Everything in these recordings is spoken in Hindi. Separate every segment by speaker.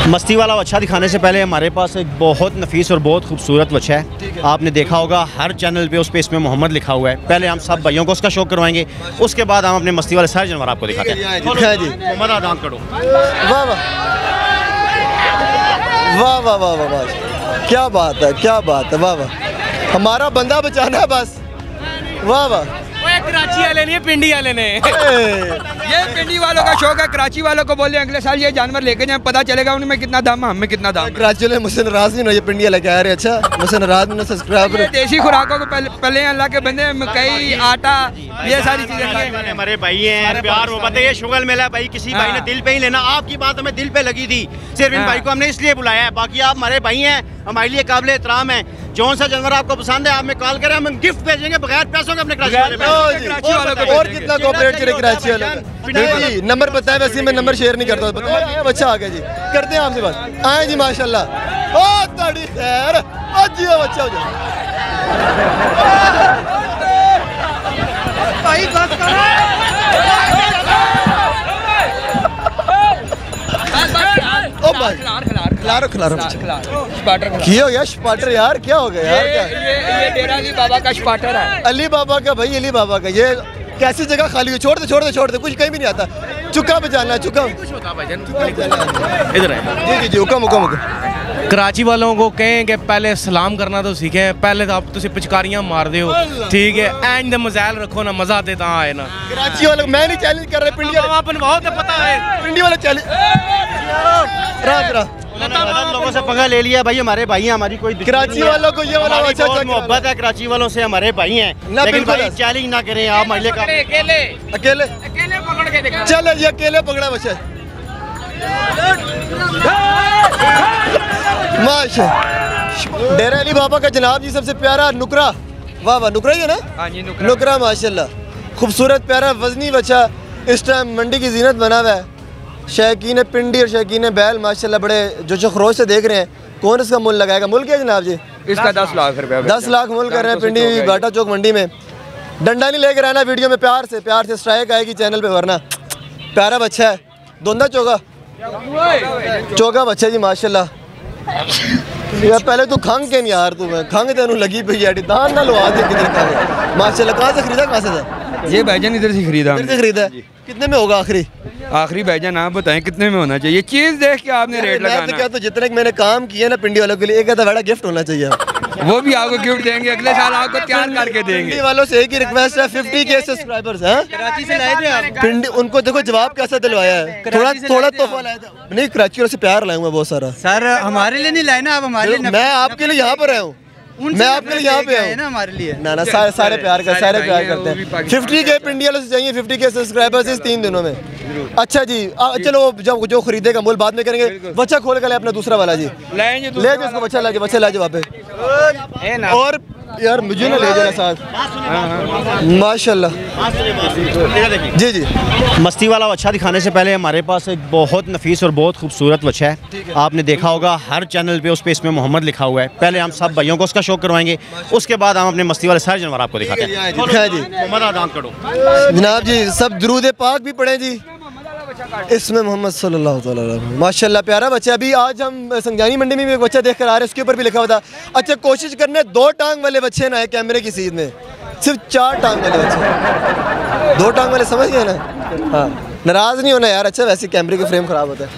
Speaker 1: मस्ती वाला बच्चा दिखाने से पहले हमारे पास एक बहुत नफीस और बहुत खूबसूरत बच्चा है। आपने देखा होगा हर चैनल पे उस पर इसमें मोहम्मद लिखा हुआ है। पहले हम सब भाइयों को उसका शौक करवाएंगे, उसके बाद हम अपने मस्ती वाले सारे जानवर आपको दिखाते हैं। मोहम्मद आदान करो।
Speaker 2: वाह वाह वाह वाह वाह वाह वाह, क्या बात है, क्या बात है, वाह वाह, हमारा बंदा बचाना है बस। वाह वाह,
Speaker 3: कराची वाले नहीं, पिंडी वाले ने। ये पिंडी वालों का शौक है। कराची वालों को बोले अगले साल ये जानवर लेके जाए, पता चलेगा उनमें कितना दाम है, हमें कितना दाम है।
Speaker 2: कराची वाले मुझसे नाराज नहीं हो, ये पिंडी वाले कह रहे हैं। अच्छा, मुझसे नाराज नहीं, सब्सक्राइबर
Speaker 3: देसी खुराकों को पहले अल्लाह के बंदे, मकई, आटा, ये सारी चीजें खाए।
Speaker 1: हमारे भाई हैं, प्यार मोहब्बत है, ये शुगल मेला भाई किसी भाई ने दिल पे ही लेना। आपकी बात हमें दिल पे लगी थी, सिर्फ इन भाई को हमने इसलिए बुलाया है। बाकी आप हमारे भाई हैं, हमारे लिए काबिल एहतराम है। जौन सा जानवर आपको पसंद है आप में कॉल करें, हम गिफ्ट भेजेंगे बगैर पैसों के अपने कराची वाले में।
Speaker 2: और कितना कोऑपरेट करे कराची वाले। नंबर बताए, वैसे मैं नंबर शेयर नहीं करता। बताया बच्चा आ गया जी, करते हैं आपसे बात। आए जी माशाल्लाह। ओ ताड़ी खैर, आज ये बच्चा हो जाए भाई, बस ओ भाई, खिलारो खिलारो क्या हो गया? स्पाटर यार, क्या हो गया यार?
Speaker 3: ये डेरा अली बाबा का स्पाटर है।
Speaker 2: अली बाबा का भाई, अली बाबा का। ये कैसी जगह खाली हुई? छोड़ दे छोड़ दे छोड़ दे, कुछ कहीं भी नहीं आता। चुका बजाना, चुका
Speaker 1: इधर है।
Speaker 2: जी जी जी, हुक्म हुक्म हुक्म।
Speaker 4: कराची वालों को कहें कि पहले सलाम करना तो सीखें। पहले तो आप तुम पिचकारियां मार दे हो, ठीक है? एंड द मजाल रखो ना, मजा आते ता आए ना।
Speaker 2: कराची वालों मैं नहीं चैलेंज कर रहे, पिंडी वाले
Speaker 4: बनवाओ तो पता है,
Speaker 2: पिंडी वाले चैलेंज।
Speaker 1: लोगों से पंगा ले लिया भाई, हमारे भाई हैं, हमारी कोई
Speaker 2: कराची वालों को ये वाला अच्छा
Speaker 1: मोहब्बत है। कराची वालों से हमारे भाई हैं, लेकिन भाई चैलेंज ना करें आप। अकेले
Speaker 2: अकेले
Speaker 3: अकेले पकड़ के दिखा।
Speaker 2: चल ये अकेले पकड़ा बच्चा। माशा डेरा अली बाबा का जनाब जी सबसे प्यारा नुकरा। वाह वाह, नुकरा ही है ना?
Speaker 3: हाँ जी,
Speaker 2: नुकरा माशाल्लाह, खूबसूरत प्यारा वजनी बच्चा। इस टाइम मंडी की जीनत बना हुआ है। शौकीन पिंडी और शौकीन बैल माशाल्लाह बड़े जोशो खरोश से देख रहे हैं। कौन इसका मूल लगाएगा? मूल क्या जनाब जी?
Speaker 3: इसका 10 लाख रुपया।
Speaker 2: 10 लाख मूल कर रहे हैं पिंडी बाटा चौक मंडी में। डंडा नहीं लेकर आना वीडियो में, प्यार से स्ट्राइक आएगी चैनल पे, वरना प्यारा बच्चा है। दोंदा चौका बच्चा जी माशाल्लाह। यार पहले तू खंग के नहीं यार, तू मैं खंग तेनू लगी पई है, दान ना लवा दे किधर खंग। माशाल्लाह, कहाँ से खरीदा? कहाँ से था
Speaker 3: ये भाईजान? इधर से खरीदा।
Speaker 2: इधर से खरीदा? कितने में होगा आखिरी?
Speaker 3: आखिरी भाईजान आप बताएं कितने में होना चाहिए? चीज देख के आपने रेट लगाना।
Speaker 2: मैं तो कहता हूं जितने मैंने काम किया ना पिंडी वालों के लिए, एक आधा बड़ा गिफ्ट होना चाहिए।
Speaker 3: वो भी आपको गिफ्ट देंगे, अगले साल आपको तैयार करके देंगे।
Speaker 2: पिंडी वालों से एक ही रिक्वेस्ट है, 50K सब्सक्राइबर्स हैं।
Speaker 1: कराची से लाए थे आप?
Speaker 2: पिंडी उनको देखो जवाब कैसा दिलवाया है। थोड़ा तोहफा लाया था। नहीं, कराची वालों से प्यार लाया हूँ बहुत सारा।
Speaker 5: सर हमारे लिए नहीं लाए ना आप, हमारे लिए।
Speaker 2: मैं आपके लिए यहाँ पर आया हूँ, मैं आपके लिए यहाँ पे आया
Speaker 5: ना, हमारे लिए
Speaker 2: ना ना। सारे प्यार करते हैं। 50K पिंडी वालों से चाहिए, 50K सब्सक्राइबर्स इस 3 दिनों में। अच्छा जी, चलो जब जो खरीदेगा मूल बाद में करेंगे। बच्चा खोल कर ले अपना दूसरा वाला जी, ले जो उसको, बच्चा ला जा वापस। और यार मुझे ना ले जाना साथ। माशाल्लाह जी जी।
Speaker 1: मस्ती वाला बच्चा दिखाने से पहले हमारे पास एक बहुत नफीस और बहुत खूबसूरत बच्चा है। आपने देखा होगा हर चैनल पे उस पर इसमें मोहम्मद लिखा हुआ है। पहले हम सब भाइयों को उसका शौक करवाएंगे, उसके बाद हम अपने मस्ती वाले सारे जानवर आपको दिखाते हैं। मोहम्मद आदान करो
Speaker 2: जनाब जी, सब दुरूद पाक भी पढ़े जी इसमें मोहम्मद सल्लल्लाहु अलैहि वसल्लम। माशाल्लाह प्यारा बच्चा। अभी आज हम संजानी मंडी में भी एक बच्चा देख कर आ रहे हैं, उसके ऊपर भी लिखा हुआ था। अच्छा, कोशिश करने 2 टांग वाले बच्चे ना है कैमरे की सीध में, सिर्फ 4 टांग वाले बच्चे। 2 टांग वाले समझ गए ना? हाँ, नाराज नहीं होना यार। अच्छा, वैसे कैमरे का फ्रेम खराब होता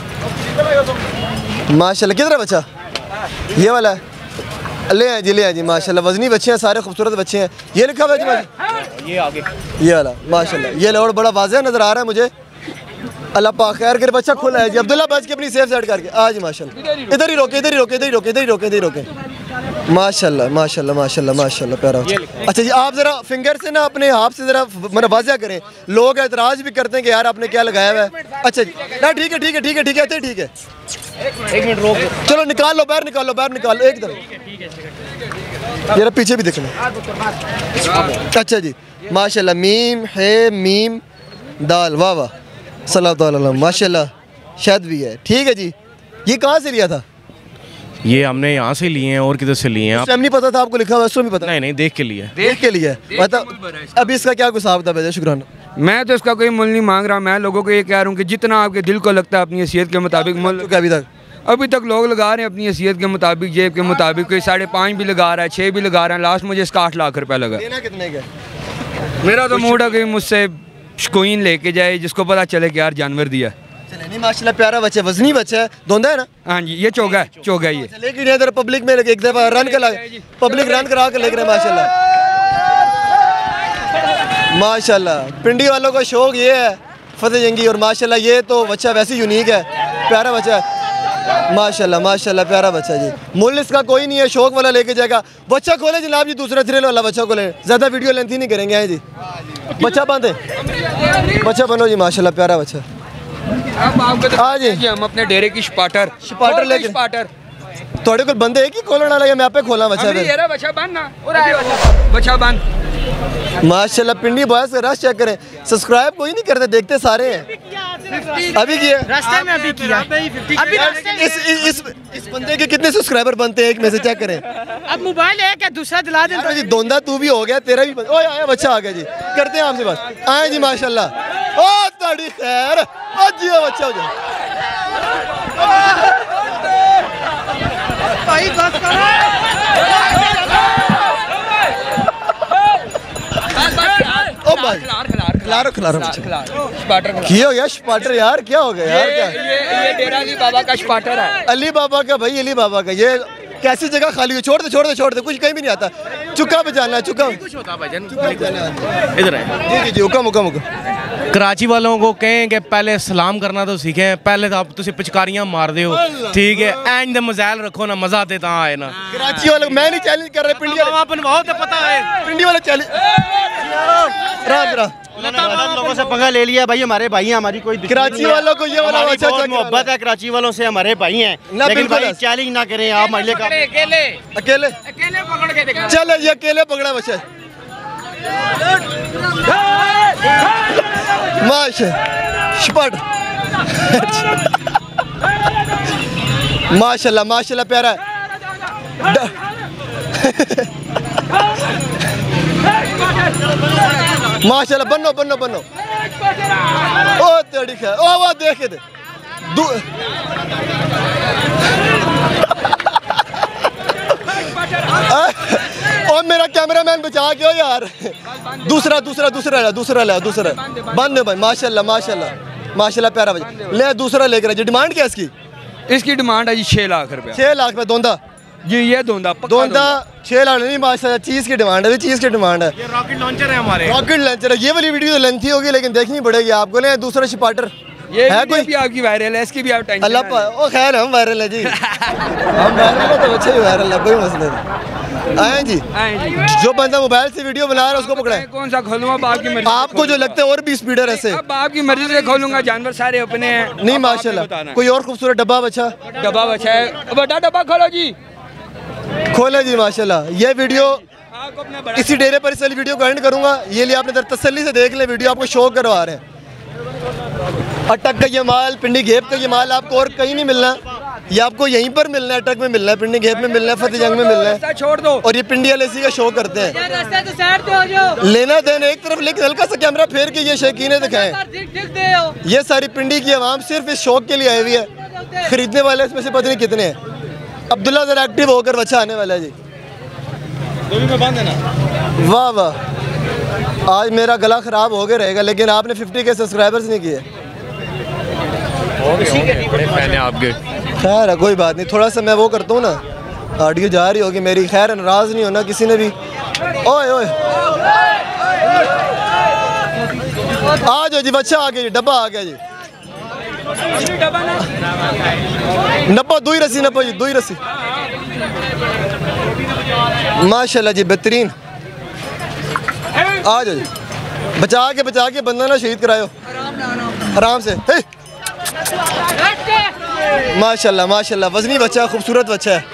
Speaker 2: है। माशाल्लाह, किधर है बच्चा? ये वाला है, ले आए जी माशाल्लाह। वजनी बच्चे हैं, सारे खूबसूरत बच्चे हैं। ये लिखा हुआ है,
Speaker 1: ये आगे
Speaker 2: ये वाला माशाल्लाह। ये और बड़ा वाज़ेह नजर आ रहा है मुझे। अल्लाह पाक खैर करे। बच्चा खुला है जी। अब्दुल्ला बच के अपनी सेफ साइड करके आज माशाल्लाह। इधर ही रोके। माशाल्लाह माशाल्लाह माशाल्लाह माशाल्लाह प्यारा। अच्छा जी, आप जरा फिंगर से ना अपने हाथ से जरा मतलब वाज़ेह करें। लोग एतराज़ भी करते हैं कि यार आपने क्या लगाया हुआ है। अच्छा जी, ना ठीक है।
Speaker 1: एक मिनट रोक,
Speaker 2: चलो निकाल लो, बाहर निकालो एक तरफ। जरा पीछे भी देखना। अच्छा जी माशाल्लाह। मीम है, मीम दाल। वाह वाह, सल्लल्लाहु अलैहि वसल्लम। माशाल्लाह, शायद भी है। ठीक है जी। ये कहाँ से लिया था?
Speaker 4: ये हमने यहाँ से लिए हैं और किधर से लिए हैं?
Speaker 2: नहीं पता था आपको लिखा हुआ? उसको भी पता?
Speaker 4: नहीं, देख के लिए।
Speaker 2: मतलब अभी इसका क्या हिसाब था? शुक्राना।
Speaker 3: मैं तो इसका कोई मुल नहीं मांग रहा। मैं लोगों को ये कह रहा हूँ कि जितना आपके दिल को लगता है अपनी हैसियत के मुताबिक मुल। अभी तक लोग लगा रहे हैं अपनी हैसियत के मुताबिक, जेब के मुताबिक। कोई 5.5 भी लगा रहा है, 6 भी लगा रहा है। लास्ट मुझे इसका 8 लाख रुपया लगा।
Speaker 2: कितने का?
Speaker 3: मेरा तो मूड है कि मुझसे कोइन लेके जाए जिसको पता चले कि यार जानवर दिया।
Speaker 2: चले नहीं माशाल्लाह प्यारा बच्चा, वजनी बच्चा है, धोंदा है ना?
Speaker 3: हाँ जी, ये चौगा है, चौगा ये।
Speaker 2: लेकिन इधर पब्लिक में एक दफा रन करा, पब्लिक रन करा के लेकर माशाल्लाह माशाल्लाह। पिंडी वालों का शौक ये है फतेह जंगी, और माशाल्लाह ये तो बच्चा वैसे यूनिक है, प्यारा बच्चा है माशाल्लाह माशाल्लाह, प्यारा बच्चा जी। मूल्य इसका कोई नहीं है, शौक वाला लेके जाएगा। बच्चा खोले जनाब जी, दूसरा थ्रिल वाला बच्चा खोले, ज़्यादा वीडियो लेंथी नहीं करेंगे। जी बच्चा बांधे, बच्चा बनो जी माशाल्लाह, प्यारा बच्चा।
Speaker 3: अब आपको तो
Speaker 2: हाँ जी,
Speaker 3: हम अपने डेरे की स्पाटर
Speaker 2: लेके
Speaker 3: स्पाटर
Speaker 2: थोड़े को बंदे एक ही खोलने वाला, या मैं आपे खोला बच्चा?
Speaker 3: बच्चा बंद ना, बच्चा बंद
Speaker 2: माशाल्लाह। पिंडी बॉयज का रश चेक करें, सब्सक्राइब कोई नहीं करते, देखते सारे हैं। अभी किया
Speaker 6: रास्ते में, अभी किया, अभी
Speaker 2: इस बंदे के कितने सब्सक्राइबर बनते हैं एक में से चेक करें।
Speaker 6: अब मोबाइल है क्या, दूसरा दिला दें
Speaker 2: जी। दोंदा तू भी हो गया, तेरा भी ओए आया बच्चा आ गया जी, करते हैं आपसे बात। आए जी माशाल्लाह, ओ ताड़ी खैर, आज जी बच्चा हो जाए
Speaker 6: भाई, बस करो।
Speaker 2: ओ भाई खिलारो खिलारो
Speaker 3: स्पाटर
Speaker 2: क्या हो गया? स्पाटर यार क्या हो गया यार? क्या
Speaker 3: ये डेरा अली बाबा का स्पाटर है।
Speaker 2: अली बाबा का भाई, अली बाबा का। ये कैसी जगह खाली हुई? छोड़ दे छोड़ दे छोड़ दे, कुछ कहीं भी नहीं आता। चुका बजाना है, चुका
Speaker 4: कुछ होता भाईजान, इधर है
Speaker 2: जी जी जी, हुक्म हुक्म हुक्म।
Speaker 4: कराची वालों को कहें कि पहले सलाम करना तो सीखें, पहले तो आप तुम पिचकारियां मार दे हो, ठीक है? एंड द मजाल रखो ना, मजा आते ता आए ना।
Speaker 2: कराची वाले मैं नहीं चैलेंज कर रहे, पिंडी वाले
Speaker 4: बनवाओ तो पता है,
Speaker 2: पिंडी वाले चैलेंज
Speaker 1: लोगों से पंगा ले लिया भाई, हमारे भाई हैं, हमारी कोई
Speaker 2: कराची वालों को ये वाला अच्छा
Speaker 1: बहुत मोहब्बत है कराची वालों से, हमारे भाई हैं, लेकिन भाई चैलेंज ना करें आप। माइले का
Speaker 3: अकेले
Speaker 2: अकेले
Speaker 3: पकड़ के देखा,
Speaker 2: चल ये अकेले पकड़ा बच्चा माशा स्पॉट माशाल्लाह माशाल्लाह, प्यारा है। माशाल्लाह, बनो बनो बनो। ओ तेरी खैर, ओ वो देखे दे ओ मेरा कैमरामैन बचा के हो यार। दूसरा दूसरा दूसरा ला, दूसरा ला, दूसरा बंद भाई। माशाल्लाह माशाल्लाह माशाल्लाह, प्यारा भाई। ले दूसरा लेकर जी। डिमांड क्या इसकी?
Speaker 3: इसकी डिमांड है जी 6 लाख रुपया।
Speaker 2: 6 लाख रुपया दोंदा
Speaker 3: जी, ये दोंदा
Speaker 2: 6 लाख नहीं माशाल्लाह, चीज़ की डिमांड है, चीज़ की डिमांड है।
Speaker 4: ये रॉकेट लॉन्चर है हमारे,
Speaker 2: रॉकेट लॉन्चर है। ये वाली वीडियो तो लेंथी होगी लेकिन देखनी पड़ेगी आपको। ले दूसरा स्पाटर
Speaker 3: ये
Speaker 2: है कोई
Speaker 3: भी आपकी वायरल है, इसकी भी आप टेंशन
Speaker 2: अल्लाह ओ खैर हम वायरल है जी। हम वायरल है तो अच्छे ही वायरल है, कोई मसला नहीं। आए जी, जो बंदा मोबाइल से वीडियो बना रहा है उसको पकड़े।
Speaker 3: कौन सा खोलूंगा? आपकी मर्जी।
Speaker 2: आपको जो लगता है और भी स्पीडर ऐसे
Speaker 3: अब आपकी मर्जी से खोलूंगा, जानवर सारे अपने हैं।
Speaker 2: नहीं माशाल्लाह। कोई और खूबसूरत डब्बा बचा?
Speaker 3: डब्बा बचा है, बड़ा डब्बा खोलो जी,
Speaker 2: खोले जी माशाल्लाह। ये वीडियो इसी डेरे पर इस वाली वीडियो को एंड करूंगा। ये लिए आपने तसल्ली से देख ले, वीडियो आपको शो करवा रहे हैं। अटक का ये माल, पिंडी घेप का ये माल आपको और कहीं नहीं मिलना, ये आपको यहीं पर मिलना है। अटक में मिलना है, पिंडी घेप में मिलना है, फतेह जंग में मिलना है।
Speaker 3: छोड़ दो।
Speaker 2: और ये पिंडी वाले इसी का शो करते हैं। लेना देना एक तरफ, लेकिन हल्का सा कैमरा फेर के ये शौकीनें दिखाएं। ये सारी पिंडी की आवाम सिर्फ इस शौक के लिए आई हुई है, खरीदने वाले इसमें से पता नहीं कितने हैं। अब्दुल्ला जरा एक्टिव होकर बच्चा आने वाला है जी। वाह वाह, आज मेरा गला खराब हो गया रहेगा, लेकिन आपने 50 के सब्सक्राइबर्स नहीं किए।
Speaker 4: आपके
Speaker 2: खैर है, कोई बात नहीं। थोड़ा सा मैं वो करता हूँ ना, ऑडियो जा रही होगी मेरी। खैर नाराज नहीं होना किसी ने भी। ओए ओए आ जाओ जी, बच्चा आ गया जी, डब्बा आ गया जी। नब्बो दुई रस्सी, नब्बो जी दुई रस्सी। माशाल्लाह जी, बेहतरीन। आ जाओ जी, बचा के बंदा ना शहीद करायो आराम से। माशाल्लाह माशाल्लाह, वजनी बच्चा, खूबसूरत बच्चा है।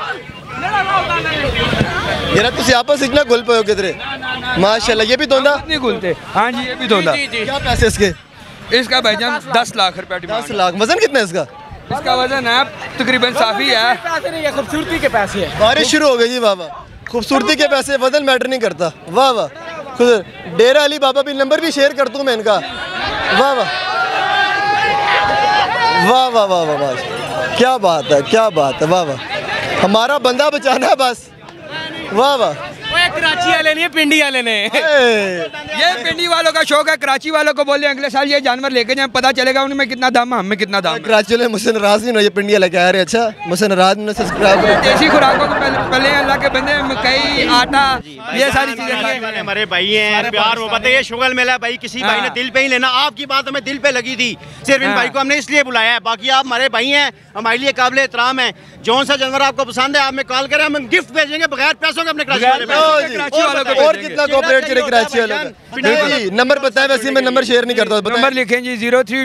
Speaker 2: यार तुम आपस इतना घुल पे हो किधरे? माशाल्लाह। ये भी दोंदा
Speaker 3: नहीं घुलते? हाँ जी, ये भी दोंदा।
Speaker 2: क्या पैसे इसके?
Speaker 3: इसका भाईजान 10 लाख रुपया।
Speaker 2: 10 लाख। वजन कितना है इसका?
Speaker 3: इसका वजन है तकरीबन साफी है।
Speaker 6: खूबसूरती के पैसे है।
Speaker 2: बारिश शुरू हो गई जी। वाह वाह, खूबसूरती के पैसे, वजन मैटर नहीं करता। वाह वाह, खुद डेरा अली बाबा भी नंबर भी शेयर कर दूँ मैं इनका। वाह वाह वाह वाह वाह वाह वाह, क्या बात है, क्या बात है, वाह वाह, हमारा बंदा बचाना है बस। वाह वाह,
Speaker 4: कराची वाले नहीं, पिंडी वाले ने।
Speaker 3: ये पिंडी वालों का शौक है, कराची वालों को बोले अगले साल ये जानवर लेके जाए, पता चलेगा उनमें कितना दाम है, हमें कितना दाम है।
Speaker 2: कराची वाले मुझसे नाराज नहीं हो, ये पिंडी वाले कह रहे अच्छा मुझसे नाराज नहीं, सब्सक्राइब
Speaker 3: देसी खुराकों को पहले अल्लाह के बंदे, मकई, आटा, ये सारी चीजें खाए।
Speaker 1: हमारे भाई हैं, प्यार मोहब्बत है, ये शुगल मेला भाई किसी भाई ने दिल पे ही लेना। आपकी बात हमें दिल पे लगी थी, सिर्फ इन भाई को हमने इसलिए बुलाया है, बाकी आप हमारे भाई हैं, हमारे लिए काबिल एहतराम है। जौन सा जानवर आपको पसंद है आप में कॉल करें, हम गिफ्ट भेजेंगे बगैर पैसों के अपने कराची वाले।
Speaker 2: और कितना कोऑपरेट करे कराची वालों का। नंबर बताएं, वैसे मैं नंबर शेयर नहीं करता।
Speaker 3: नंबर लिखें जी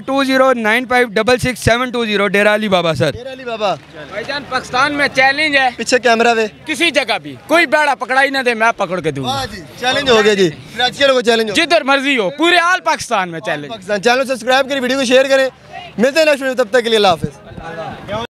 Speaker 3: 0320956672 डेरा अली बाबा सर।
Speaker 2: डेरा अली बाबा
Speaker 4: भाईजान पाकिस्तान में चैलेंज है,
Speaker 2: पीछे कैमरा वे,
Speaker 4: किसी जगह भी कोई बेड़ा पकड़ाई ना दे, मैं पकड़ के दूंगा।
Speaker 2: चैलेंज हो गया जी, कराची वालों को चैलेंज,
Speaker 4: जिधर मर्जी हो, पूरे ऑल पाकिस्तान में चैलेंज।
Speaker 2: चैनल सब्सक्राइब करें, वीडियो को शेयर करें। मिलते हैं नेक्स्ट वीडियो, तब तक के लिए अल्लाह हाफिज़।